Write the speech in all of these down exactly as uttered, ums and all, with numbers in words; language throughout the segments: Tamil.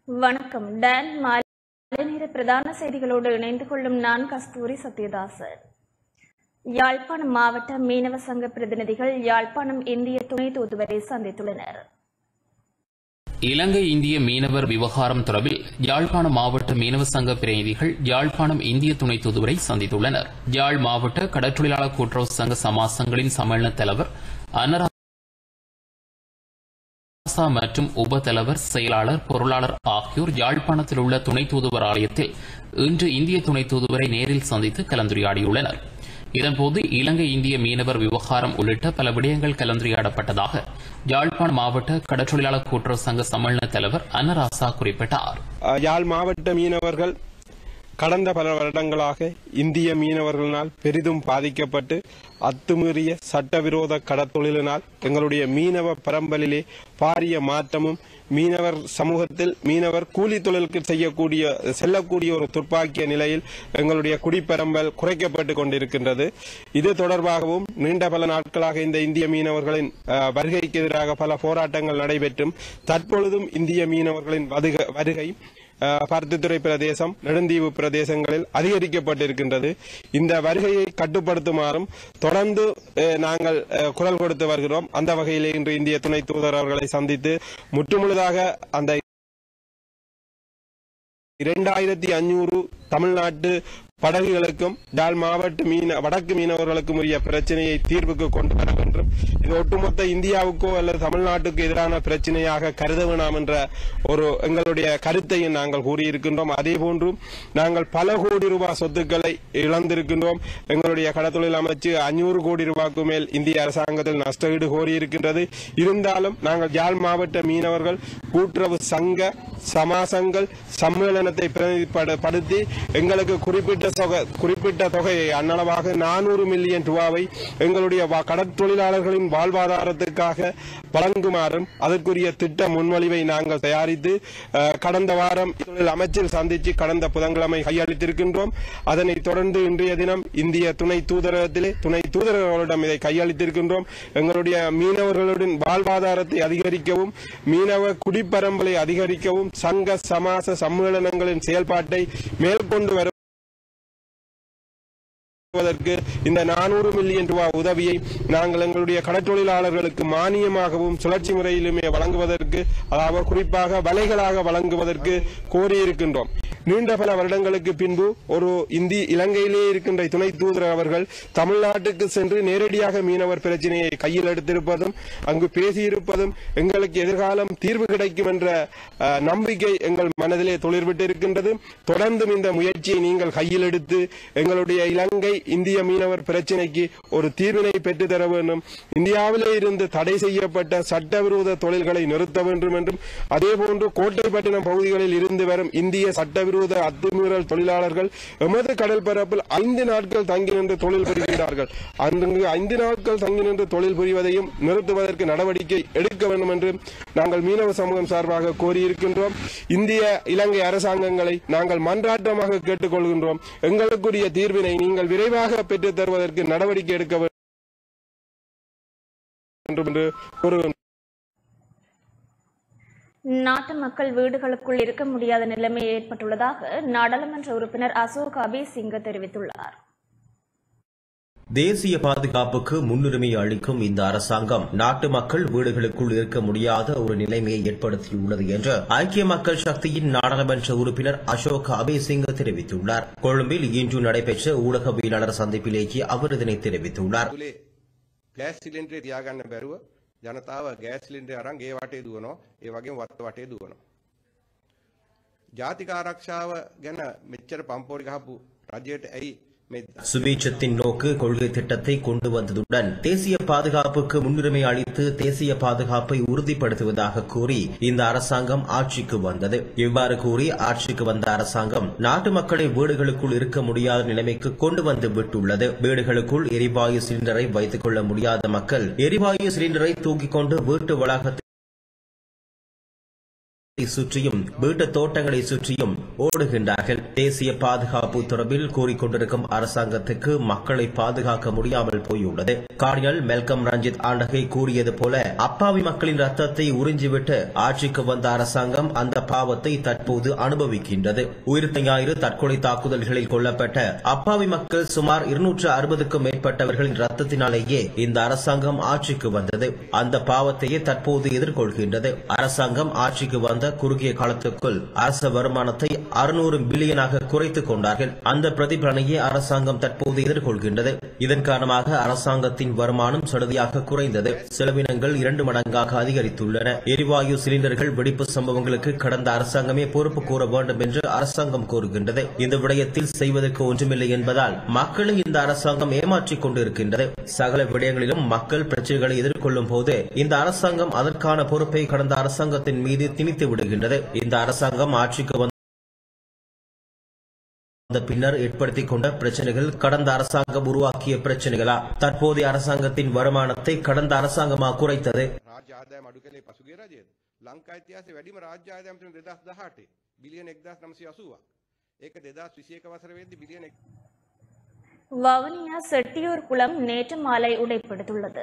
வணக்கம். டான் மாலை நேர பிரதான செய்திகளோடு இணைந்து கொள்ளும் நான் கஸ்தூரி சத்யதாசன். யாழ்ப்பாணம் மாவட்ட மீனவ சங்க பிரதிநிதிகள் யாழ்ப்பாணம் இந்திய துணை தூதுவரை சந்தித்துள்ளனர். இலங்கை இந்திய மீனவர் விவகாரம் தொடர்பில் யாழ்ப்பாணம் மாவட்ட மீனவ சங்க பிரதிநிதிகள் யாழ்ப்பாணம் இந்திய துணை தூதுவரை சந்தித்துள்ளனர். யாழ் மாவட்ட கடற்றொழிலாளர் கூட்டுறவு சங்க சமாசங்களின் சம்மேளன தலைவர் அன்னரா மற்றும் உப தலைவர், செயலாளர், பொருளாளர் ஆகியோர் யாழ்ப்பாணத்தில் உள்ள துணை தூதுவர் ஆலயத்தில் இன்று இந்திய துணை தூதுவரை நேரில் சந்தித்து கலந்துரையாடியுள்ளனர். இதன்போது இலங்கை இந்திய மீனவர் விவகாரம் உள்ளிட்ட பல விடயங்கள் கலந்துரையாடப்பட்டதாக யாழ்ப்பாண மாவட்ட கடற்றொழிலாளர் கூட்டுறவு சங்க சம்மேளன தலைவர் அன்னராசா குறிப்பிட்டார். யாழ் மாவட்ட மீனவர்கள் கடந்த பல வருடங்களாக இந்திய மீனவர்களினால் பெரிதும் பாதிக்கப்பட்டு அத்துமீறிய சட்டவிரோத கடத்தொழிலினால் எங்களுடைய மீனவ பரம்பலிலே பாரிய மாற்றமும் மீனவர் சமூகத்தில் மீனவர் கூலி தொழிலுக்கு செய்யக்கூடிய செல்லக்கூடிய ஒரு துர்ப்பாக்கிய நிலையில் எங்களுடைய குடிப்பரம்பல் குறைக்கப்பட்டு கொண்டிருக்கின்றது. இது தொடர்பாகவும் நீண்ட பல நாட்களாக இந்த இந்திய மீனவர்களின் வருகைக்கு எதிராக பல போராட்டங்கள் நடைபெற்றும் தற்பொழுதும் இந்திய மீனவர்களின் வருகை பருத்தித்துறை பிரதேசம், நெடுந்தீவு பிரதேசங்களில் அதிகரிக்கப்பட்டிருக்கின்றது. இந்த வருகையை கட்டுப்படுத்துமாறும் தொடர்ந்து நாங்கள் குரல் கொடுத்து வருகிறோம். அந்த வகையிலே இன்று இந்திய துணை தூதர் அவர்களை சந்தித்து முற்றுமுழுதாக அந்த இரண்டாயிரத்தி அஞ்சூறு தமிழ்நாட்டு படகுகளுக்கும் யாழ் மாவட்ட மீன வடக்கு மீனவர்களுக்கும் உரிய பிரச்சனையை தீர்வுக்கு கொண்டு வர வேண்டும். இது ஒட்டுமொத்த இந்தியாவுக்கோ அல்லது தமிழ்நாட்டுக்கு எதிரான பிரச்சனையாக கருத வேண்டாம் என்ற ஒரு எங்களுடைய கருத்தையும் நாங்கள் கூறியிருக்கின்றோம். அதேபோன்று நாங்கள் பல கோடி ரூபாய் சொத்துக்களை இழந்திருக்கின்றோம். எங்களுடைய கடத்தொழில் அமைச்சு அஞ்சூறு கோடி ரூபாய்க்கு மேல் இந்திய அரசாங்கத்தில் நஷ்டஈடு கோரியிருக்கின்றது. இருந்தாலும் நாங்கள் யாழ் மாவட்ட மீனவர்கள் கூட்டுறவு சங்க சமாசங்கள் சம்மேளனத்தை பிரதிநிதிப்படுத்தி எங்களுக்கு குறிப்பிட்ட குறிப்பிட்ட தொகையை அன்னளவாக நானூறு மில்லியன் ரூபாவை எங்களுடைய கடற்தொழிலாளர்களின் வாழ்வாதாரத்திற்காக வழங்குமாறும் அதற்குரிய திட்ட முன்வழிவை நாங்கள் தயாரித்து கடந்த வாரம் தொழில் அமைச்சர் சந்தித்து கடந்த புதன்கிழமை கையளித்திருக்கின்றோம். அதனைத் தொடர்ந்து இன்றைய தினம் இந்திய துணை தூதரகத்திலே துணை தூதரர்களிடம் இதை கையளித்திருக்கின்றோம். எங்களுடைய மீனவர்களுடன் வாழ்வாதாரத்தை அதிகரிக்கவும் மீனவ குடிப்பரம்பலை அதிகரிக்கவும் சங்க சமாச சம்மேளனங்களின் செயல்பாட்டை மேற்கொண்டு வரும் இந்த நானூறு மில்லியன் ரூபாய் உதவியை நாங்கள் எங்களுடைய கடற்றொழிலாளர்களுக்கு மானியமாகவும் சுழற்சி முறையிலுமே வழங்குவதற்கு, அதாவது குறிப்பாக வலைகளாக வழங்குவதற்கு கோரியிருக்கின்றோம். நீண்ட பல வருடங்களுக்கு பின்பு ஒரு இந்திய இலங்கையிலே இருக்கின்ற துணை தூதர் அவர்கள் தமிழ்நாட்டுக்கு சென்று நேரடியாக மீனவர் பிரச்சனையை கையில் எடுத்திருப்பதும் அங்கு பேசியிருப்பதும் எங்களுக்கு எதிர்காலம் தீர்வு கிடைக்கும் என்ற நம்பிக்கை எங்கள் மனதிலே தொழிற்விட்டு இருக்கின்றது. தொடர்ந்தும் இந்த முயற்சியை நீங்கள் கையில் எடுத்து எங்களுடைய இலங்கை இந்திய மீனவர் பிரச்சினைக்கு ஒரு தீர்வினை பெற்றுத்தர வேண்டும். இந்தியாவிலே இருந்து தடை செய்யப்பட்ட சட்டவிரோத தொழில்களை நிறுத்த வேண்டும் என்றும் அதேபோன்று கோட்டைப்பட்டினம் பகுதிகளில் இருந்து வரும் இந்திய சட்டவிரோத அத்துமீறல் தொழிலாளர்கள் எமது கடல் பரப்பில் ஐந்து நாட்கள் தங்கி நின்று தொழில் புரிகின்றார்கள். அங்கு ஐந்து நாட்கள் தங்கி நின்று தொழில் புரிவதையும் நிறுத்துவதற்கு நடவடிக்கை எடுக்க வேண்டும் என்று நாங்கள் மீனவ சமூகம் சார்பாக கோரியிருக்கின்றோம். இந்திய இலங்கை அரசாங்கங்களை நாங்கள் மன்றாட்டமாக கேட்டுக்கொள்கின்றோம். எங்களுக்குரிய தீர்வினை நீங்கள் விரைவாக பெற்றுத் தருவதற்கு நடவடிக்கை எடுக்க வேண்டும் என்று கூறுகின்றோம். நாட்டு மக்கள் வீடுகளுக்குள் இருக்க முடியாத நிலைமை ஏற்பட்டுள்ளதாக நாடாளுமன்ற உறுப்பினர் அசோக் அபிசிங்க தெரிவித்துள்ளார். தேசிய பாதுகாப்புக்கு முன்னுரிமை அளிக்கும் இந்த அரசாங்கம் நாட்டு மக்கள் வீடுகளுக்குள் இருக்க முடியாத ஒரு நிலைமையை ஏற்படுத்தியுள்ளது என்று ஐக்கிய மக்கள் சக்தியின் நாடாளுமன்ற உறுப்பினர் அசோக் அபிசிங்க தெரிவித்துள்ளார். கொழும்பில் இன்று நடைபெற்ற ஊடகவியலாளர் சந்திப்பிலேயே அவர் இதனை தெரிவித்துள்ளார். ජනතාව ගෑස් සිලින්ඩර් අරන් ගේ වටේ දුවනවා, ඒ වගේම වත්ත වටේ දුවනවා. ජාතික ආරක්ෂාව ගැන මෙච්චර පම්පෝරි ගහපු රජයට ඇයි சுபீட்சத்தின் நோக்கு கொள்கை திட்டத்தை கொண்டு வந்ததுடன் தேசிய பாதுகாப்புக்கு முன்னுரிமை அளித்து தேசிய பாதுகாப்பை உறுதிப்படுத்துவதாக கூறி இந்த அரசாங்கம் ஆட்சிக்கு வந்தது. இவ்வாறு கூறி ஆட்சிக்கு வந்த அரசாங்கம் நாட்டு மக்களை வீடுகளுக்குள் இருக்க முடியாத நிலைமைக்கு கொண்டு வந்து விட்டுள்ளது. வீடுகளுக்குள் எரிவாயு சிலிண்டரை வைத்துக் கொள்ள முடியாத மக்கள் எரிவாயு சிலிண்டரை தூக்கிக் கொண்டு வீட்டு வளாகத்தில் சுற்றியும் வீட்டு தோட்டங்களை சுற்றியும் ஓடுகின்றார்கள். தேசிய பாதுகாப்பு தொடர்பில் கூறிக்கொண்டிருக்கும் அரசாங்கத்துக்கு மக்களை பாதுகாக்க முடியாமல் போயுள்ளது. கார்டினல் மெல்கம் ரஞ்சித் ஆண்டகை கூறியது போல அப்பாவி மக்களின் ரத்தத்தை உறிஞ்சிவிட்டு ஆட்சிக்கு வந்த அரசாங்கம் அந்த பாவத்தை தற்போது அனுபவிக்கின்றது. உயிர்த்த ஞாயிறு தற்கொலை தாக்குதல்களில் கொல்லப்பட்ட அப்பாவி மக்கள் சுமார் இருநூற்று அறுபதுக்கும் மேற்பட்டவர்களின் ரத்தத்தினாலேயே இந்த அரசாங்கம் ஆட்சிக்கு வந்தது. அந்த பாவத்தையே தற்போது எதிர்கொள்கின்றது. அரசாங்கம் ஆட்சிக்கு வந்த குறுகிய காலத்துக்குள் அரச வருமானத்தை அறுநூறு பில்லியனாக குறைத்துக் கொண்டார்கள். அந்த பிரதிபலனையே அரசாங்கம் தற்போது எதிர்கொள்கின்றது. இதன் காரணமாக அரசாங்கத்தின் வருமானம் சடுதியாக குறைந்தது. செலவினங்கள் இரண்டு மடங்காக அதிகரித்துள்ளன. எரிவாயு சிலிண்டர்கள் வெடிப்பு சம்பவங்களுக்கு கடந்த அரசாங்கமே பொறுப்பு கூற வேண்டும் என்று அரசாங்கம் கூறுகின்றது. இந்த விடயத்தில் செய்வதற்கு ஒன்றுமில்லை என்பதால் மக்களை இந்த அரசாங்கம் ஏமாற்றிக் கொண்டிருக்கின்றது. சகல விடயங்களிலும் மக்கள் பிரச்சனைகளை எதிர்கொள்ளும் போது இந்த அரசாங்கம் அதற்கான பொறுப்பை கடந்த அரசாங்கத்தின் மீது திணித்து விடுகின்றது. இந்த அரசாங்கம் ஆட்சிக்கு வந்த பின்னர் ஏற்படுத்திக் கொண்ட பிரச்சனைகள் கடந்த அரசாங்கம் உருவாக்கிய பிரச்சனைகளா? தற்போதைய அரசாங்கத்தின் வருமானத்தை கடந்த அரசாங்கமா குறைத்தது? රාජ්‍ය ආදායම අඩු කළේ පසුගිය රජයේද? ලංකා ඉතිහාසයේ වැඩිම රාජ්‍ය ආදායම තිබුණේ දෙදාස් දහඅටේ බිලියන එක්දාස් නවසිය අසූවක්. ඒක දෙදාස් විසි එක වසර වෙද්දී බිලියන வவுனியா செட்டியூர் குளம் நேற்று மாலை உடைப்படுத்துள்ளது.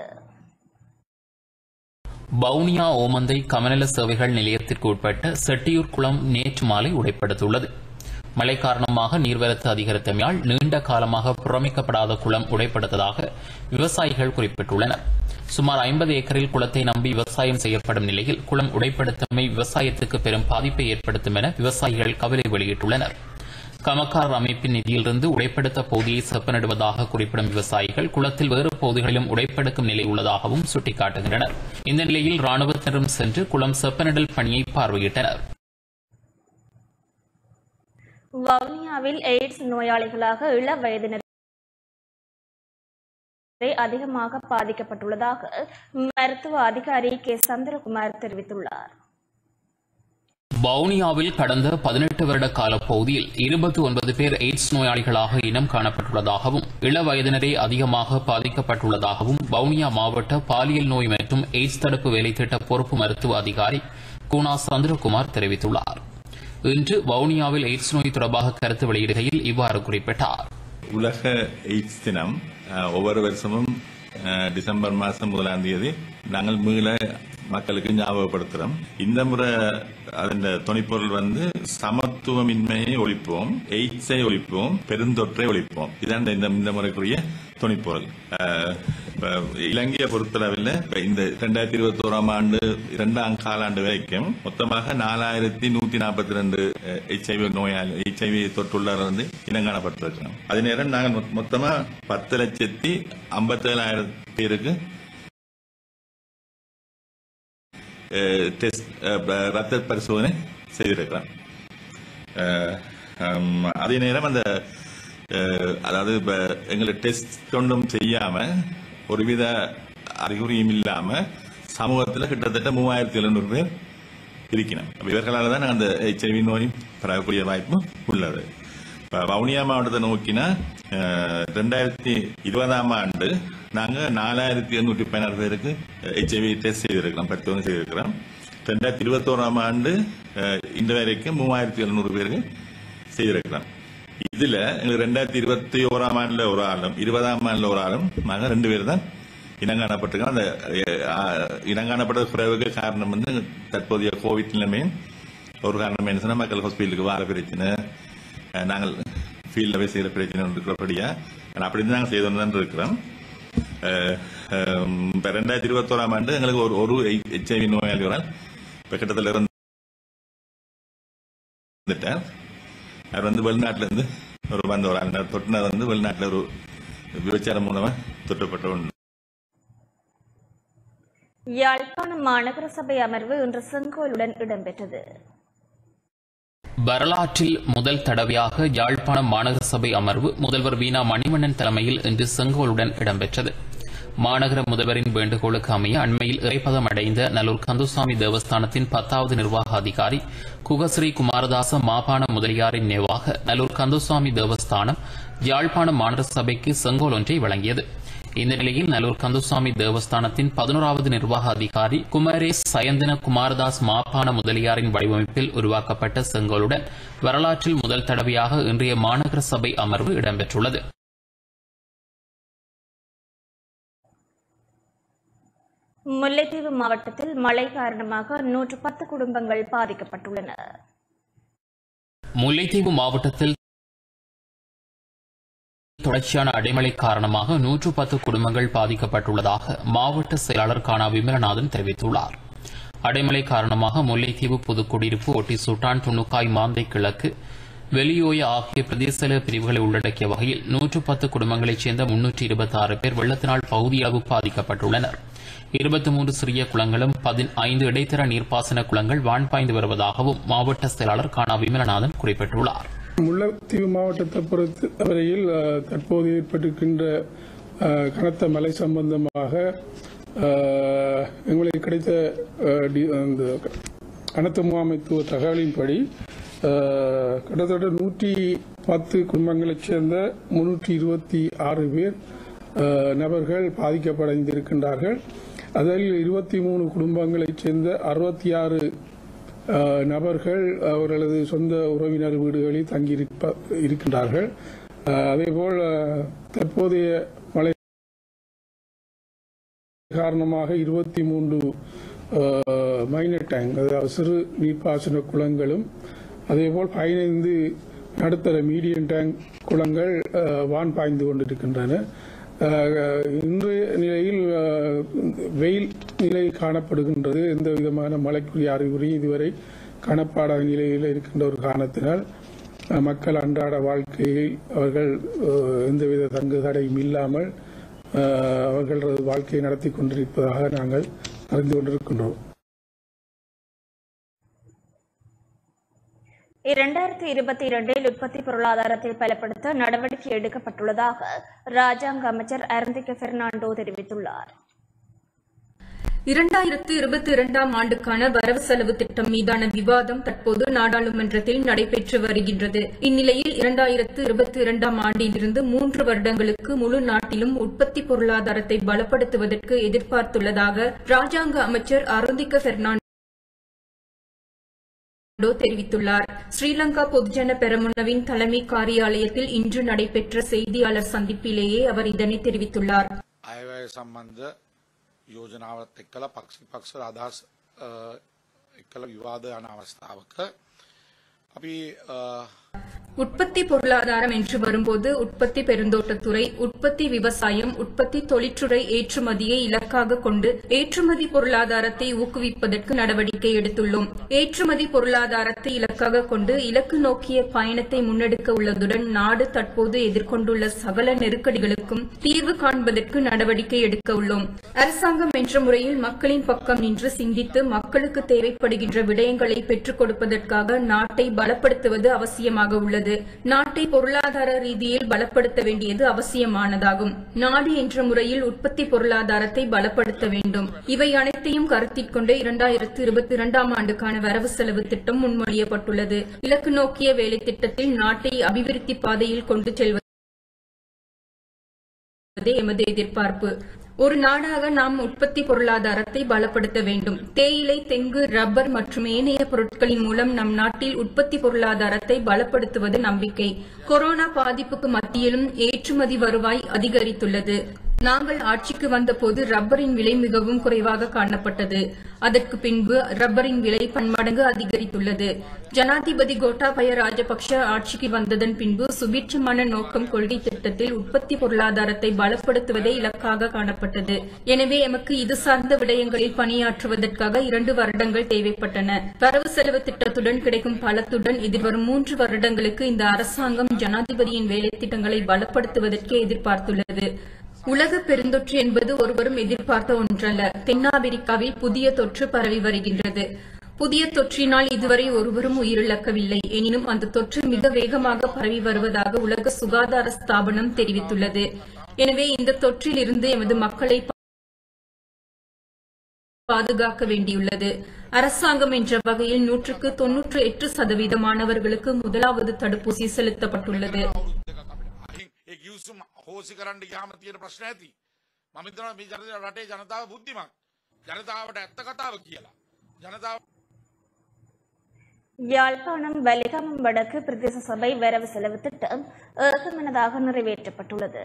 வவுனியா ஓமந்தை கமநல சேவைகள் நிலையத்திற்கு உட்பட்ட செட்டியூர் குளம் நேற்று மாலை உடைப்படுத்துள்ளது. மழை காரணமாக நீர்வரத்து அதிகரித்தமையால் நீண்ட காலமாக புறமிக்கப்படாத குளம் உடைப்படுத்ததாக விவசாயிகள் குறிப்பிட்டுள்ளனர். சுமார் ஐம்பது ஏக்கரில் குளத்தை நம்பி விவசாயம் செய்யப்படும் நிலையில் குளம் உடைப்படுத்தமை விவசாயத்துக்கு பெரும் பாதிப்பை ஏற்படுத்தும் என விவசாயிகள் கவலை வெளியிட்டுள்ளனர். கமக்கார் அமைப்பின் நிதியிலிருந்து உடைப்படுத்த பகுதியை செப்பனிடுவதாக குறிப்பிடும் விவசாயிகள் குளத்தில் வேறு பகுதிகளிலும் உடைப்படுக்கும் நிலை உள்ளதாகவும் சுட்டிக்காட்டுகின்றனர். இந்த நிலையில் ராணுவத்தினரும் சென்று குளம் செப்பனிடல் பணியை பார்வையிட்டனர். வவுனியாவில் எய்ட்ஸ் நோயாளிகளாக இள வயதினர் அதிகமாக பாதிக்கப்பட்டுள்ளதாக மருத்துவ அதிகாரி கே சந்திரகுமார் தெரிவித்துள்ளார். வவுனியாவில் கடந்த பதினெட்டு வருட கால பகுதியில் இருபத்தி ஒன்பது பேர் எய்ட்ஸ் நோயாளிகளாக இனம் காணப்பட்டுள்ளதாகவும் இள வயதினரே அதிகமாக பாதிக்கப்பட்டுள்ளதாகவும் வவுனியா மாவட்ட பாலியல் நோய் மற்றும் எய்ட்ஸ் தடுப்பு வேலைத்திட்ட பொறுப்பு மருத்துவ அதிகாரி குணா சந்திரகுமார் தெரிவித்துள்ளார். இன்று வவுனியாவில் எய்ட்ஸ் நோய் தொடர்பாக கருத்து வெளியிடுகையில் இவ்வாறு குறிப்பிட்டார். உலக எய்ட்ஸ் தினம் ஒவ்வொரு வருஷமும் டிசம்பர் மாதம் முதலாம் தேதி நாங்கள் மீள மக்களுக்கு ஞாபகப்படுத்துறோம். இந்த முறை அதன் துணைப்பொருள் வந்து சமத்துவமின்மையை ஒழிப்போம், எய்ட்ஸை ஒழிப்போம், பெருந்தொற்றை ஒழிப்போம். இதான் இந்த முறைக்குரிய துணைப்பொருள். இலங்கையை பொறுத்தளவில் இந்த இரண்டாயிரத்தி இருபத்தி ஓராம் ஆண்டு இரண்டாம் காலாண்டு வரைக்கும் மொத்தமாக நாலாயிரத்தி நூத்தி நாற்பத்தி ரெண்டு எச்ஐவி நோயாளி எச்ஐவி தொற்றுள்ளார் வந்து இனங்காணப்பட்டிருக்கிறோம். அதே நேரம் நாங்கள் மொத்தமா பத்து லட்சத்தி ஐம்பத்தி ஏழாயிரம் பேருக்கு டெஸ்ட் ரத்த பரிசோதனை செய்திருக்கிறோம். அதே நேரம் அந்த அதாவது எங்களை டெஸ்ட் கொண்டும் செய்யாம ஒருவித அறிகுறியும் இல்லாம சமூகத்தில் கிட்டத்தட்ட மூவாயிரத்தி எழுநூறு பேர் இருக்கணும். இவர்களால் தான் அந்த எச்ஐவி நோய் பரவக்கூடிய வாய்ப்பு உள்ளது. வவுனியா மாவட்டத்தை நோக்கினா ரெண்டாயிரத்தி இருபதாம் ஆண்டு நாங்கள் நாலாயிரத்தி எண்ணூற்றி பதினாறு பேருக்கு எச்ஐவி டெஸ்ட் செய்திருக்கிறோம், பரிசோதனை செய்திருக்கிறோம். ரெண்டாயிரத்தி இருபத்தி ஓராம் ஆண்டு இந்த வரைக்கும் மூவாயிரத்தி எழுநூறு பேருக்கு செய்திருக்கிறோம். இதுல எங்களுக்கு ரெண்டாயிரத்தி இருபத்தி ஓராம் ஆண்டுல ஒரு ஆளும் இருபதாம் ஆண்டுல ஒரு ஆளும் நாங்கள் ரெண்டு பேர் தான் இனங்காணப்பட்டிருக்கோம். அந்த இனங்காணப்பட்ட குறைவுக்கு காரணம் வந்து தற்போதைய கோவிட் நிலைமையும் ஒரு காரணம் என்ன சொன்னா மக்கள் ஹாஸ்பிட்டலுக்கு வார பிரச்சனை, நாங்கள் ஃபீல்டில் போய் செய்கிற பிரச்சனை இருக்கிறபடியா அப்படி நாங்கள் செய்து தான் இருக்கிறோம். இப்போ ரெண்டாயிரத்தி இருபத்தி ஓராம் ஆண்டு எங்களுக்கு ஒரு ஒரு எச்ஐவி நோயாளிகளால் இப்போ கிட்டத்தில் இருந்துட்டார். அவர் வந்து வெளிநாட்டில இருந்து ஒரு வந்த ஒரு ஆள் தொட்டினார் வந்து வெளிநாட்டில் ஒரு விபச்சாரம் மூலமா தொட்டப்பட்ட ஒன்று. யாழ்ப்பாணம் மாநகர சபை அமர்வு இன்று செங்கோலுடன் இடம்பெற்றது. வரலாற்றில் முதல் தடவையாக யாழ்ப்பாணம் மாநகர சபை அமர்வு முதல்வர் வீணா மணிவண்ணன் தலைமையில் இன்று செங்கோலுடன் இடம்பெற்றது. மாநகர முதல்வரின் வேண்டுகோளுக்கு அமைய அண்மையில் இறைப்பதம் அடைந்த நல்லூர் கந்தசாமி தேவஸ்தானத்தின் பத்தாவது நிர்வாக அதிகாரி குகஸ்ரீ குமாரதாச மாபாண முதலியாரின் நினைவாக நல்லூர் கந்தசாமி தேவஸ்தானம் யாழ்ப்பாணம் மாநகர சபைக்கு செங்கோல் ஒன்றை வழங்கியது. இந்த நிலையில் நல்லூர் கந்தசாமி தேவஸ்தானத்தின் பதினோராவது நிர்வாக அதிகாரி குமரேஷ் சயந்தன குமாரதாஸ் மாப்பான முதலியாரின் வடிவமைப்பில் உருவாக்கப்பட்ட செங்கோலுடன் வரலாற்றில் முதல் தடவையாக இன்றைய மாநகர சபை அமர்வு இடம்பெற்றுள்ளது. முல்லைத்தீவு மாவட்டத்தில் மழை காரணமாக நூற்று பத்து குடும்பங்கள் பாதிக்கப்பட்டுள்ளன. முல்லைத்தீவு மாவட்டத்தில் தொடர்ச்சியான அடைமழை காரணமாக நூற்று பத்து குடும்பங்கள் பாதிக்கப்பட்டுள்ளதாக மாவட்ட செயலாளர் கானா விமலநாதன் தெரிவித்துள்ளார். அடைமழை காரணமாக முல்லைத்தீவு புதுக்குடியிருப்பு ஒட்டி சுட்டான் துணுக்காய் மாந்தை கிழக்கு வெளியோய ஆகிய பிரதேச பிரிவுகளை உள்ளடக்கிய வகையில் நூற்று பத்து குடும்பங்களைச் சேர்ந்த முன்னூற்றி இருபத்தி ஆறு பேர் வெள்ளத்தினால் பகுதியளவு பாதிக்கப்பட்டுள்ளனர். இருபத்தி மூன்று சிறிய குளங்களும் பதினைந்து இடைத்தர நீர்ப்பாசன குளங்கள் வான் பாய்ந்து வருவதாகவும் மாவட்ட செயலாளர் கானா விமலநாதன் குறிப்பிட்டுள்ளார். முல்லைத்தீவு மாவட்டத்தை பொறுத்தவரையில் தற்போது ஏற்பட்டிருக்கின்ற கனத்த மழை சம்பந்தமாக எங்களுக்கு கிடைத்த கனத்த முகாமைத்துவ தகவலின்படி கிட்டத்தட்ட நூற்றி பத்து குடும்பங்களைச் சேர்ந்த முன்னூற்றி இருபத்தி ஆறு பேர் நபர்கள் பாதிக்கப்படைந்திருக்கின்றார்கள். அதில் இருபத்தி மூணு குடும்பங்களைச் சேர்ந்த அறுபத்தி ஆறு நபர்கள் அவர்களது சொந்த உறவினர் வீடுகளில் தங்கியிருக்கின்றார்கள். அதேபோல் தற்போதைய மழை காரணமாக இருபத்தி மூன்று மைனர் டேங்க் அதாவது சிறு நீர்ப்பாசன குளங்களும் அதேபோல் பதினைந்து நடுத்தர மீடியம் டேங்க் குளங்கள் வான் பாய்ந்து கொண்டிருக்கின்றன. இன்றைய நிலையில் வெயில் நிலை காணப்படுகின்றது. எந்த விதமான மழைக்குரிய அறிகுறி இதுவரை காணப்படாத நிலையில் இருக்கின்ற ஒரு காரணத்தினால் மக்கள் அன்றாட வாழ்க்கையில் அவர்கள் எந்தவித தங்கு தடையும் இல்லாமல் அவர்களது வாழ்க்கையை நடத்தி கொண்டிருப்பதாக நாங்கள் அறிந்து கொண்டிருக்கின்றோம். இரண்டாயிரத்தி இருபத்தி இரண்டில் உற்பத்தி பொருளாதாரத்தை பலப்படுத்த நடவடிக்கை எடுக்கப்பட்டுள்ளதாக ராஜாங்க அமைச்சர் அருந்திக பெர்னாண்டோ தெரிவித்துள்ளார். இரண்டாயிரத்து இருபத்தி இரண்டாம் ஆண்டுக்கான வரவு செலவு திட்டம் மீதான விவாதம் தற்போது நாடாளுமன்றத்தில் நடைபெற்று வருகின்றது. இந்நிலையில் இரண்டாயிரத்து இருபத்தி இரண்டாம் ஆண்டிலிருந்து மூன்று வருடங்களுக்கு முழு நாட்டிலும் உற்பத்தி பொருளாதாரத்தை பலப்படுத்துவதற்கு எதிர்பார்த்துள்ளதாக ராஜாங்க அமைச்சர் அருந்திக பெர்னாண்டோ தெரிவித்துள்ளார். ஸ்ரீலங்கா பொதுஜன பெரமுனவின் தலைமை காரியாலயத்தில் இன்று நடைபெற்ற செய்தியாளர் சந்திப்பிலேயே அவர் இதனை தெரிவித்துள்ளார். යෝජනාවත් එක්කලා පක්ෂ පක්ෂ අදහස් එක්කලා විවාද යන අවස්ථාවක අපි உற்பத்தி பொருளாதாரம் என்று வரும்போது உற்பத்தி பெருந்தோட்டத்துறை, உற்பத்தி விவசாயம், உற்பத்தி தொழிற்றுறை ஏற்றுமதியை இலக்காக கொண்டு ஏற்றுமதி பொருளாதாரத்தை ஊக்குவிப்பதற்கு நடவடிக்கை எடுத்துள்ளோம். ஏற்றுமதி பொருளாதாரத்தை இலக்காக கொண்டு இலக்கு நோக்கிய பயணத்தை முன்னெடுக்க உள்ளதுடன் நாடு தற்போது எதிர்கொண்டுள்ள சகல நெருக்கடிகளுக்கும் தீர்வு காண்பதற்கு நடவடிக்கை எடுக்க உள்ளோம். அரசாங்கம் என்ற முறையில் மக்களின் பக்கம் நின்று சிந்தித்து மக்களுக்கு தேவைப்படுகின்ற விடயங்களை பெற்றுக் கொடுப்பதற்காக நாட்டை பலப்படுத்துவது அவசியமாக உள்ளது. நாட்டை பொருளாதார ரீதியில் பலப்படுத்த வேண்டியது அவசியமானதாகும். நாடு என்ற முறையில் உற்பத்தி பொருளாதாரத்தை பலப்படுத்த வேண்டும். இவை அனைத்தையும் கருத்தில் கொண்டு இரண்டாயிரத்து இருபத்தி இரண்டாம் ஆண்டுக்கான வரவு செலவு திட்டம் முன்மொழியப்பட்டுள்ளது. இலக்கு நோக்கிய வேலை திட்டத்தில் நாட்டை அபிவிருத்தி பாதையில் கொண்டு செல்வது எமது எதிர்பார்ப்பு. ஒரு நாடாக நாம் உற்பத்தி பொருளாதாரத்தை பலப்படுத்த வேண்டும். தேயிலை, தெங்கு, ரப்பர் மற்றும் ஏனைய பொருட்களின் மூலம் நம் நாட்டில் உற்பத்தி பொருளாதாரத்தை பலப்படுத்துவது நம்பிக்கை. கொரோனா பாதிப்புக்கு மத்தியிலும் ஏற்றுமதி வருவாய் அதிகரித்துள்ளது. நாங்கள் ஆட்சிக்கு வந்தபோது ரப்பரின் விலை மிகவும் குறைவாக காணப்பட்டது. அதற்கு பின்பு ரப்பரின் விலை பன்மடங்கு அதிகரித்துள்ளது. ஜனாதிபதி கோட்டாபய ராஜபக்ஷ ஆட்சிக்கு வந்ததன் பின்பு சுபீட்சமான நோக்கம் கொள்கை திட்டத்தில் உற்பத்தி பொருளாதாரத்தை பலப்படுத்துவதே இலக்காக காணப்பட்டது. எனவே எமக்கு இது சார்ந்த விடயங்களில் பணியாற்றுவதற்காக இரண்டு வருடங்கள் தேவைப்பட்டன. வரவு செலவு திட்டத்துடன் கிடைக்கும் பலத்துடன் எதிர்வரும் மூன்று வருடங்களுக்கு இந்த அரசாங்கம் ஜனாதிபதியின் வேலை திட்டங்களை பலப்படுத்துவதற்கு எதிர்பார்த்துள்ளது. உலக பெருந்தொற்று என்பது ஒருவரும் எதிர்பார்த்த ஒன்றல்ல. தென்னாப்பிரிக்காவில் புதிய தொற்று பரவி வருகின்றது. புதிய தொற்றினால் இதுவரை ஒருவரும் உயிரிழக்கவில்லை. எனினும் அந்த தொற்று மிக வேகமாக பரவி வருவதாக உலக சுகாதார ஸ்தாபனம் தெரிவித்துள்ளது. எனவே இந்த தொற்றில் இருந்து எமது மக்களை பாதுகாக்க வேண்டியுள்ளது. அரசாங்கம் என்ற வகையில் நூற்றுக்கு தொன்னூற்று எட்டு சதவீத மாணவர்களுக்கு முதலாவது தடுப்பூசி செலுத்தப்பட்டுள்ளது. හෝසි කරන්න ගියාම තියෙන ප්‍රශ්න ඇති. මම හිතනවා මේ රටේ ජනතාව බුද්ධිමත්. ජනතාවට ඇත්ත කතාව කියලා. ජනතාව யாழ்ப்பாணம் வலிகாமம் வடக்கு பிரதேச சபை வரவு செலவு திட்டம் ஏகமனதாக நிறைவேற்றப்பட்டுள்ளது.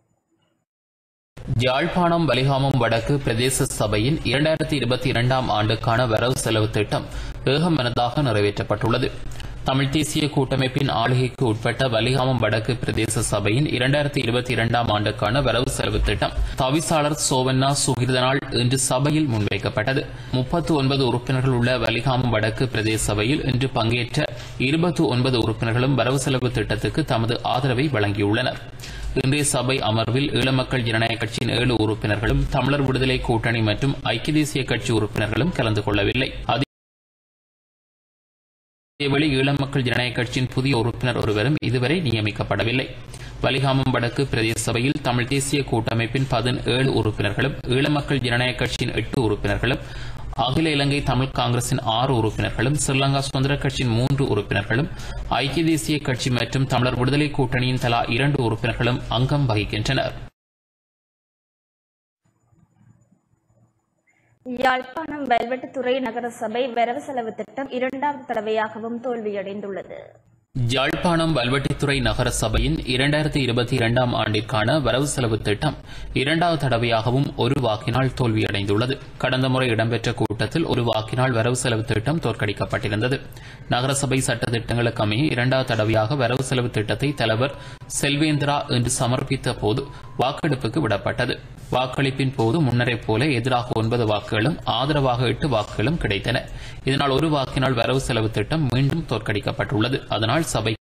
யாழ்ப்பாணம் வலிகாமம் வடக்கு பிரதேச சபையின் இரண்டாயிரத்தி இருபத்தி இரண்டாம் ஆண்டுக்கான வரவு செலவு திட்டம் ஏகமனதாக நிறைவேற்றப்பட்டுள்ளது. தமிழ் தேசிய கூட்டமைப்பின் ஆளுகைக்கு உட்பட்ட வலிகாமம் வடக்கு பிரதேச சபையின் இரண்டாயிரத்தி இருபத்தி இரண்டாம் ஆண்டுக்கான வரவு செலவு திட்டம் தவிசாளர் சோவண்ணா சுகிர்தனால் இன்று சபையில் முன்வைக்கப்பட்டது. முப்பத்து ஒன்பது உறுப்பினர்கள் உள்ள வலிகாமம் வடக்கு பிரதேச சபையில் இன்று பங்கேற்ற இருபத்தி ஒன்பது உறுப்பினர்களும் வரவு செலவு திட்டத்துக்கு தமது ஆதரவை வழங்கியுள்ளனர். இன்றைய சபை அமர்வில் ஈழமக்கள் ஜனநாயக கட்சியின் ஏழு உறுப்பினர்களும் தமிழர் விடுதலை கூட்டணி மற்றும் ஐக்கிய தேசிய கட்சி உறுப்பினர்களும் கலந்து கொள்ளவில்லை. இதேவேளை ஈழமக்கள் ஜனநாயக கட்சியின் புதிய உறுப்பினர் ஒருவரும் இதுவரை நியமிக்கப்படவில்லை. வலிகாமம் வடக்கு பிரதேச சபையில் தமிழ் தேசிய கூட்டமைப்பின் பதினேழு உறுப்பினர்களும் ஈழமக்கள் ஜனநாயக கட்சியின் எட்டு உறுப்பினர்களும் அகில இலங்கை தமிழ் காங்கிரசின் ஆறு உறுப்பினர்களும் ஸ்ரீலங்கா சுதந்திர கட்சியின் மூன்று உறுப்பினர்களும் ஐக்கிய தேசிய கட்சி மற்றும் தமிழர் விடுதலை கூட்டணியின் தலா இரண்டு உறுப்பினர்களும் அங்கம் வகிக்கின்றனர். யாழ்ப்பாணம் வெல்வெட்டுத்துறை நகர சபை வரவு செலவு திட்டம் இரண்டாவது தடவையாகவும் தோல்வியடைந்துள்ளது. யாழ்ப்பாணம் வல்வெட்டித்துறை நகர சபையின் இரண்டாயிரத்தி இருபத்தி இரண்டாம் ஆண்டிற்கான வரவு செலவு திட்டம் இரண்டாவது தடவையாகவும் ஒரு வாக்கினால் தோல்வியடைந்துள்ளது. கடந்த முறை இடம்பெற்ற கூட்டத்தில் ஒரு வாக்கினால் வரவு செலவு திட்டம் தோற்கடிக்கப்பட்டிருந்தது. நகரசபை சட்ட திட்டங்களுக்கு அமைய இரண்டாவது தடவையாக வரவு செலவு திட்டத்தை தலைவர் செல்வேந்திரா இன்று சமர்ப்பித்த போது வாக்கெடுப்புக்கு விடப்பட்டது. வாக்களிப்பின் போது முன்னரை போல எதிராக ஒன்பது வாக்குகளும் ஆதரவாக எட்டு வாக்குகளும் கிடைத்தன. இதனால் ஒரு வாக்கினால் வரவு செலவு திட்டம் மீண்டும் தோற்கடிக்கப்பட்டுள்ளது. அதனால்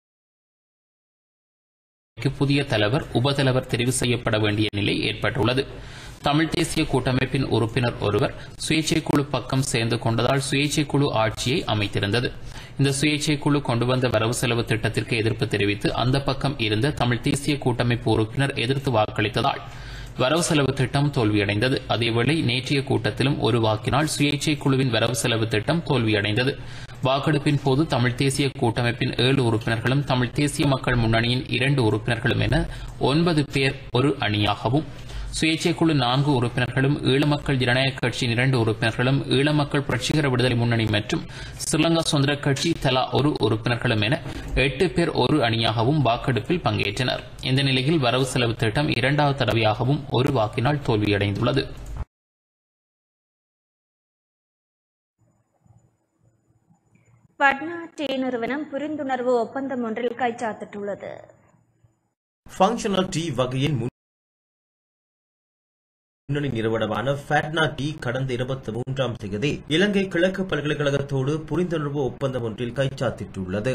சபைக்கு புதிய தலைவர் உபதலைவர் தெரிவு செய்யப்பட வேண்டிய நிலை ஏற்பட்டுள்ளது. தமிழ் தேசிய கூட்டமைப்பின் உறுப்பினர் ஒருவர் சுயேட்சை குழு பக்கம் சேர்ந்து கொண்டதால் சுயேட்சை குழு ஆட்சியை அமைத்திருந்தது. இந்த சுயேட்சை குழு கொண்டு வந்த வரவு செலவு திட்டத்திற்கு எதிர்ப்பு தெரிவித்து அந்த பக்கம் இருந்த தமிழ் தேசிய கூட்டமைப்பு உறுப்பினர் எதிர்த்து வாக்களித்ததால் வரவு செலவு திட்டம் தோல்வியடைந்தது. அதேவேளை நேற்றைய கூட்டத்திலும் ஒரு வாக்கினால் சுயேட்சை குழுவின் வரவு செலவு திட்டம் தோல்வியடைந்தது. வாக்கெடுப்பின் போது தமிழ் தேசிய கூட்டமைப்பின் ஏழு உறுப்பினர்களும் தமிழ் தேசிய மக்கள் முன்னணியின் இரண்டு உறுப்பினர்களும் என ஒன்பது பேர் ஒரு அணியாகவும், சுயேட்சை குழு நான்கு உறுப்பினர்களும் ஈழமக்கள் ஜனநாயக கட்சியின் இரண்டு உறுப்பினர்களும் ஈழமக்கள் புரட்சிகர விடுதலை முன்னணி மற்றும் ஸ்ரீலங்கா சுதந்திர கட்சி தலா ஒரு உறுப்பினர்களும் என எட்டு பேர் ஒரு அணியாகவும் வாக்கெடுப்பில் பங்கேற்றனர். இந்த நிலையில் வரவு செலவு திட்டம் இரண்டாவது தடவையாகவும் ஒரு வாக்கினால் தோல்வியடைந்துள்ளது. பட்னா டீ நிறுவனம் புரிந்துணர்வு ஒப்பந்தம் ஒன்றில் கைச்சாத்திட்டுள்ளது. ஃபங்க்ஷனல் டீ வகையின் முன்னணி நிறுவனமான ஃபேட்னா டீ கடந்த இருபத்தி மூன்றாம் தேதி இலங்கை கிழக்கு பல்கலைக்கழகத்தோடு புரிந்துணர்வு ஒப்பந்தம் ஒன்றில் கைச்சாத்திட்டுள்ளது.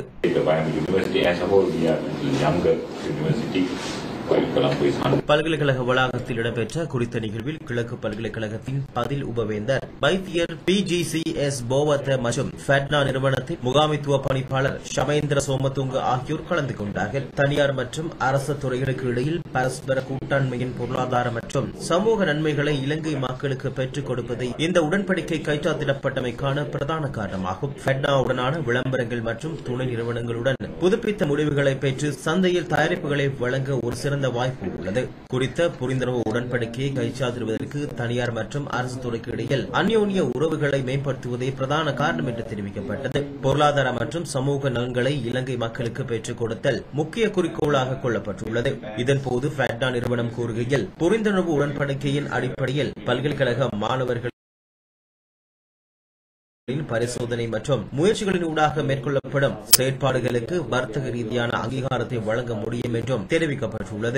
பல்கலைக்கழக வளாகத்தில் இடம்பெற்ற குறித்த நிகழ்வில் கிழக்கு பல்கலைக்கழகத்தின் பதில் உபவேந்தர் வைத்தியர் P G C S Bowatte மற்றும் ஃபேட்னா நிறுவனத்தின் முகாமித்துவ பணிப்பாளர் ஷமேந்திர சோமதுங்க ஆகியோர் கலந்து கொண்டார்கள். தனியார் மற்றும் அரசு துறைகளுக்கு இடையில் பரஸ்பர கூட்டாண்மையின் பொருளாதார மற்றும் சமூக நன்மைகளை இலங்கை மக்களுக்கு பெற்றுக் கொடுப்பதை இந்த உடன்படிக்கை கைச்சாத்திடப்பட்டமைக்கான பிரதான காரணமாகும். ஃபேட்னாவுடனான விளம்பரங்கள் மற்றும் துணை நிறுவனங்களுடன் புதுப்பித்த முடிவுகளை பெற்று சந்தையில் தயாரிப்புகளை வழங்க ஒரு சிறந்த வாய்ப்பு உள்ளது. குறித்த புரிந்துணர்வு உடன்படிக்கையை கைச்சாத்திடுவதற்கு தனியார் மற்றும் அரசு துறைக்கு இடையில் அந்யோன்ய உறவுகளை மேம்படுத்துவதே பிரதான காரணம் என்று தெரிவிக்கப்பட்டது. பொருளாதார மற்றும் சமூக நலன்களை இலங்கை மக்களுக்கு பெற்றுக் கொடுத்தல் முக்கிய குறிக்கோளாக கொள்ளப்பட்டுள்ளது. இதன்போது ஃபேட்னா நிறுவனம் கூறுகையில், புரிந்துணர்வு உடன்படிக்கையின் அடிப்படையில் பல்கலைக்கழக மாணவர்கள் பரிசோதனை மற்றும் முயற்சிகளின் ஊடாக மேற்கொள்ளப்படும் செயற்பாடுகளுக்கு வர்த்தக ரீதியான அங்கீகாரத்தை வழங்க முடியும் என்றும் தெரிவிக்கப்பட்டுள்ளது.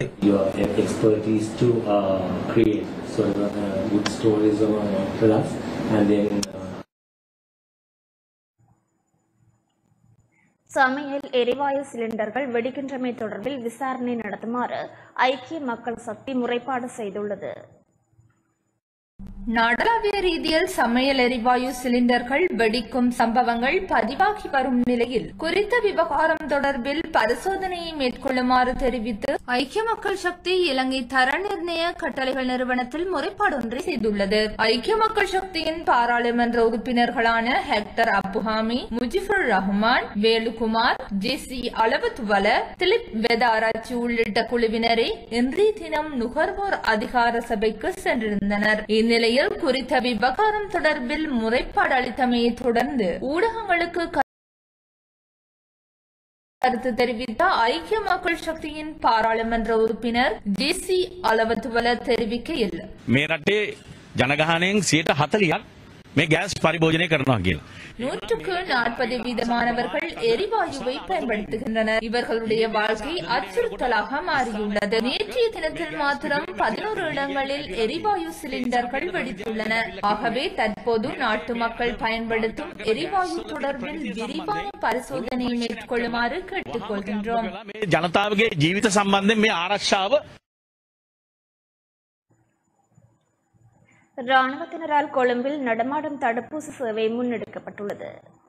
சமையல் எரிவாயு சிலிண்டர்கள் வெடிக்கின்றமை தொடர்பில் விசாரணை நடத்துமாறு ஐக்கிய மக்கள் சக்தி முறைப்பாடு செய்துள்ளது. நாடளாவிய ரீதியில் சமையல் எரிவாயு சிலிண்டர்கள் வெடிக்கும் சம்பவங்கள் பதிவாகி வரும் நிலையில் குறித்த விவகாரம் தொடர்பில் பரிசோதனையை மேற்கொள்ளுமாறு தெரிவித்து ஐக்கிய மக்கள் சக்தி இலங்கை தர நிர்ணய கட்டளைகள் நிறுவனத்தில் முறைப்பாடு ஒன்றை செய்துள்ளது. ஐக்கிய மக்கள் சக்தியின் பாராளுமன்ற உறுப்பினர்களான Hector Appuhamy, Mujibur Rahman, Velukumar, J C Alawathuwala, Dilip Wedaarachchi உள்ளிட்ட குழுவினரே இன்றைய தினம் நுகர்வோர் அதிகார சபைக்கு சென்றிருந்தனர். இந்நிலையில் குறித்த விவகாரம் தொடர்பில் முறைப்பாடு அளித்தமையை தொடர்ந்து ஊடகங்களுக்கு கருத்து தெரிவித்த ஐக்கிய மக்கள் சக்தியின் பாராளுமன்ற உறுப்பினர் ஜே சி அளவத்துவல தெரிவிக்கையில் මේ රටේ ජනගහනයෙන් සියයට හතළියක් මේ ගෑස් පරිභෝජනය කරනවා කියලා. நூற்றுக்கு நாற்பது வீதமானவர்கள் எரிவாயுவை பயன்படுத்துகின்றனர். இவர்களுடைய வாழ்க்கை அச்சுறுத்தலாக மாறியுள்ளது. நேற்றைய தினத்தில் மாத்திரம் பதினோரு இடங்களில் எரிவாயு சிலிண்டர்கள் வெடித்துள்ளன. ஆகவே தற்போது நாட்டு மக்கள் பயன்படுத்தும் எரிவாயு தொடர்பில் விரிவான பரிசோதனை மேற்கொள்ளுமாறு கேட்டுக் கொள்கின்றோம். ජනතාවගේ ජීවිත සම්බන්ධයෙන් මේ ආරක්ෂාව ராணுவத்தினரால் கொழும்பில் நடமாடும் தடுப்பூசி சேவை முன்னெடுக்கப்பட்டுள்ளது.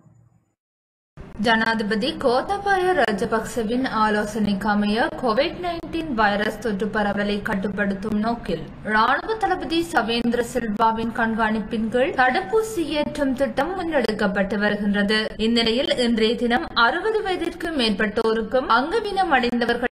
ஜனாதிபதி கோத்தபாய ராஜபக்சவின் ஆலோசனைக்கு அமைய கோவிட் நைன்டீன் வைரஸ் தொற்று பரவலை கட்டுப்படுத்தும் நோக்கில் ராணுவ தளபதி சவேந்திர சில்வாவின் கண்காணிப்பின் கீழ் தடுப்பூசி ஏற்றும் திட்டம் முன்னெடுக்கப்பட்டு வருகின்றது. இந்நிலையில் இன்றைய தினம் அறுபது வயதிற்கு மேற்பட்டோருக்கும் அங்கவீனம் அடைந்தவர்கள்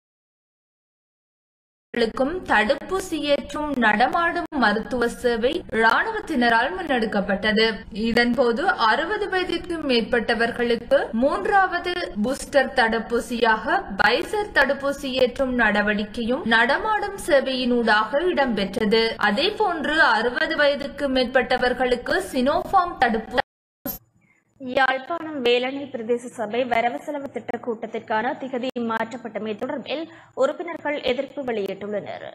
தடுப்பூசி ஏற்றும் நடமாடும் மருத்துவ சேவை ராணுவத்தினரால் முன்னெடுக்கப்பட்டது. இதன்போது அறுபது வயதிற்கு மேற்பட்டவர்களுக்கு மூன்றாவது பூஸ்டர் தடுப்பூசியாக பைசர் தடுப்பூசி ஏற்றும் நடவடிக்கையும் நடமாடும் சேவையினூடாக இடம்பெற்றது. அதே போன்று அறுபது வயதுக்கு மேற்பட்டவர்களுக்கு சினோஃபார்ம் தடுப்பூசி. யாழ்ப்பாணம் வேலணை பிரதேச சபை வரவு செலவு திட்ட கூட்டத்திற்கான திகதி மாற்றப்பட்டமை தொடர்பில் உறுப்பினர்கள் எதிர்ப்பு வெளியிட்டுள்ளனர்.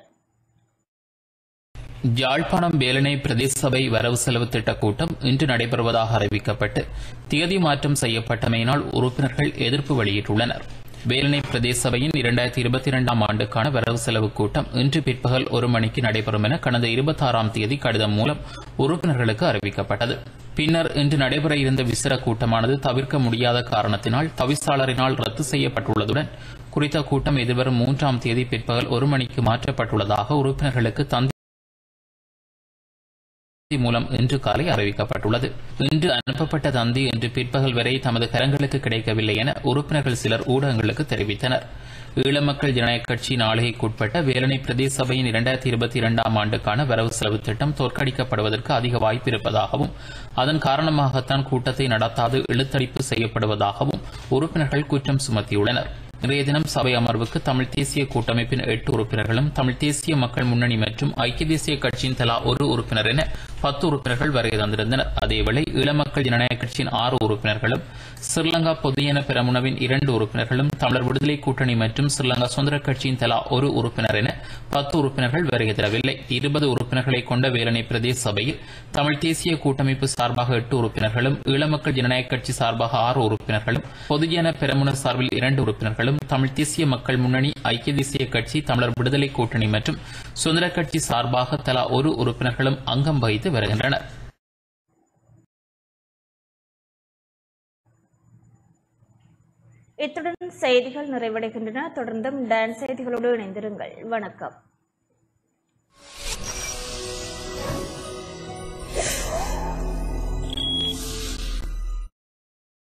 யாழ்ப்பாணம் வேலணை பிரதேச சபை வரவு செலவு திட்ட கூட்டம் இன்று நடைபெறுவதாக அறிவிக்கப்பட்டு திகதி மாற்றம் செய்யப்பட்டமையினால் உறுப்பினர்கள் எதிர்ப்பு வெளியிட்டுள்ளனர். வேலணை பிரதேச சபையின் இரண்டாயிரத்தி இருபத்தி இரண்டாம் ஆண்டுக்கான வரவு செலவு கூட்டம் இன்று பிற்பகல் ஒரு மணிக்கு நடைபெறும் என கடந்த இருபத்தி ஆறாம் தேதி கடிதம் மூலம் உறுப்பினர்களுக்கு அறிவிக்கப்பட்டது. பின்னர் இன்று நடைபெற இருந்த விசேட கூட்டமானது தவிர்க்க முடியாத காரணத்தினால் தவிசாளரினால் ரத்து செய்யப்பட்டுள்ளதுடன் குறித்த கூட்டம் எதிர்வரும் மூன்றாம் தேதி பிற்பகல் ஒரு மணிக்கு மாற்றப்பட்டுள்ளதாக உறுப்பினர்களுக்கு தந்தி மூலம் இன்று காலை அறிவிக்கப்பட்டுள்ளது. இன்று அனுப்பப்பட்ட தந்தி இன்று பிற்பகல் வரை தமது கரங்களுக்கு கிடைக்கவில்லை என உறுப்பினர்கள் சிலர் ஊடகங்களுக்கு தெரிவித்தனர். ஈழமக்கள் ஜனநாயக கட்சி நாளிகைக்குட்பட்ட வேலணை பிரதேச சபையின் இரண்டாயிரத்தி இருபத்தி இரண்டாம் ஆண்டுக்கான வரவு செலவு திட்டம் தோற்கடிக்கப்படுவதற்கு அதிக வாய்ப்பு இருப்பதாகவும் அதன் காரணமாகத்தான் கூட்டத்தை நடத்தாது இழுத்தடிப்பு செய்யப்படுவதாகவும் உறுப்பினர்கள் குற்றம் சுமத்தியுள்ளனர். இன்றைய தினம் சபை அமர்வுக்கு தமிழ் தேசிய கூட்டமைப்பின் எட்டு உறுப்பினர்களும் தமிழ் தேசிய மக்கள் முன்னணி மற்றும் ஐக்கிய தேசிய கட்சியின் தலா ஒரு உறுப்பினர் என பத்து உறுப்பினர்கள் வருகை தந்திருந்தனர். அதேவேளை ஈழமக்கள் ஜனநாயக கட்சியின் ஆறு உறுப்பினர்களும் ஸ்ரீலங்கா பொதுஜன பெரமுனவின் இரண்டு உறுப்பினர்களும் தமிழர் விடுதலை கூட்டணி மற்றும் ஸ்ரீலங்கா சுதந்திர கட்சியின் தலா ஒரு உறுப்பினர் என பத்து உறுப்பினர்கள் வருகை தரவில்லை. இருபது உறுப்பினர்களை கொண்ட வேலணை பிரதேச சபையில் தமிழ் தேசிய கூட்டமைப்பு சார்பாக எட்டு உறுப்பினர்களும் ஈழமக்கள் ஜனநாயக கட்சி சார்பாக ஆறு உறுப்பினர்களும் பொதுஜன பெரமுன சார்பில் இரண்டு உறுப்பினர்களும் தமிழ் தேசிய மக்கள் முன்னணி ஐக்கிய தேசிய கட்சி தமிழர் விடுதலை கூட்டணி மற்றும் சுதந்திர கட்சி சார்பாக தலா ஒரு உறுப்பினர்களும் அங்கம் வகித்து வருகின்றனர். இத்துடன் செய்திகள் நிறைவடைகின்றன. தொடர்ந்தும் டான்ஸ் செய்திகளோடு இணைந்திருங்கள். வணக்கம்.